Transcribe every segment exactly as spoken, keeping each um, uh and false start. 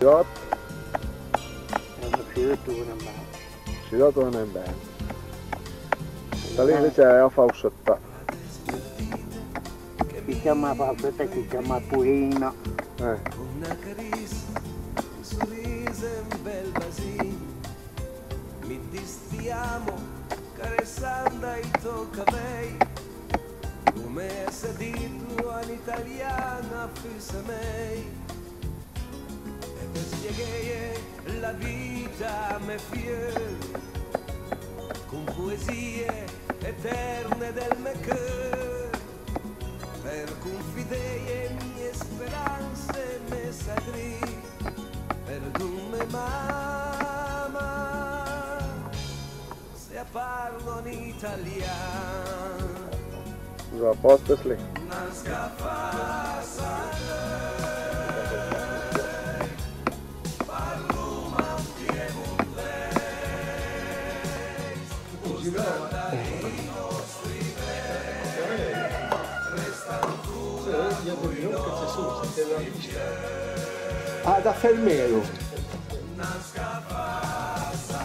Girotto. È una fioritura ma. Girotto non è bene. Da lì invece è la falsetta. Si chiama falsetta, si chiama purino. Eh. Una carezza, un sorriso e un bel basino. Mi distiamo caressando i tuoi capelli. Come se dico un'italiana fosse me. E per spiegare la vita me fiore con poesie eterne del mio cuore. Per confidare mie speranze me sagri. Perdonami mamma se parlo in italiano. Usa a posto lì. Non scappassa lei, parlo ma piemontese, mostrata i nostri bei, restano fuori noi Ah, da fermero. non scappassa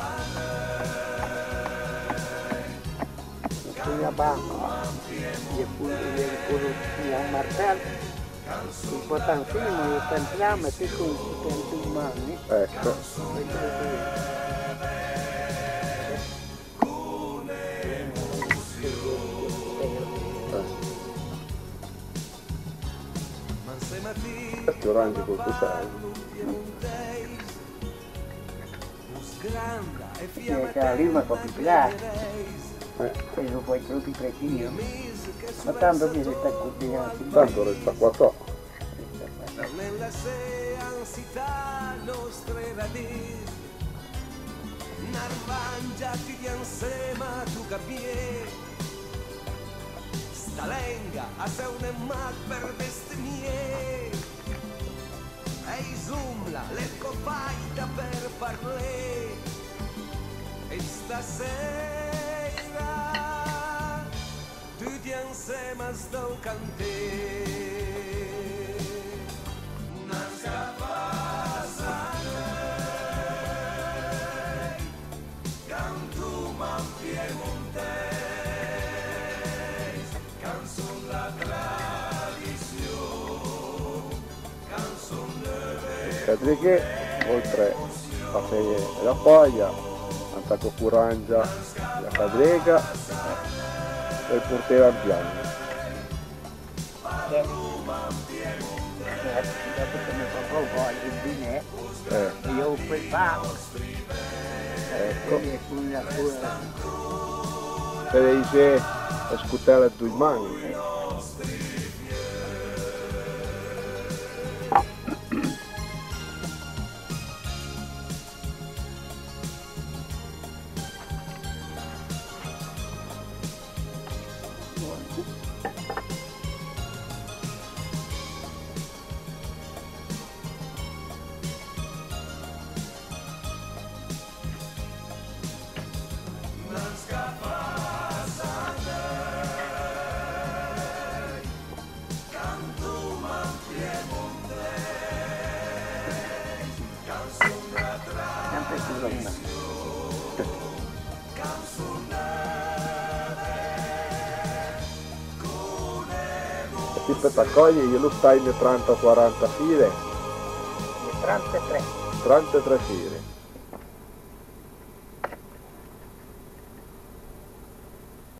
lei, Una banca. E poi un martello. L'importante è che noi entriamo e poi con i umani. Ecco. Questi orangi col cuscino. Sì, che la lima è più grande. Eh. E lo puoi più precino. Ma tanto mi resta cucinato. Tanto resta qua sopra. nella se ansità nostre radici narvangiati di ansema tu capie sta lenga a se un mat per bestemie e isumla l'ecco faita per parlè e stasera tutti ansema sto cantè. Cadreghe, oltre a fare la paglia, attacco curangia, la cadrega e il portiere al piano. Eh. Io ho preparato. Ecco. E con la cura. Se dice la scutella due mani. Sempre sulla luna. Ti per taccoglie io lo stai in trenta quaranta file. trentatré. trentatré file.